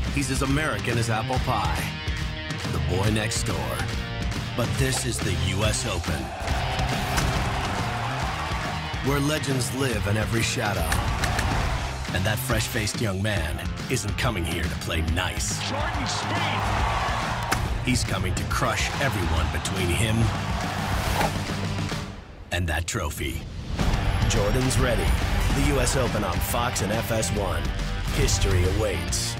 He's as American as apple pie. The boy next door. But this is the U.S. Open, where legends live in every shadow. And that fresh-faced young man isn't coming here to play nice. Jordan Spieth. He's coming to crush everyone between him and that trophy. Jordan's ready. The U.S. Open on Fox and FS1. History awaits.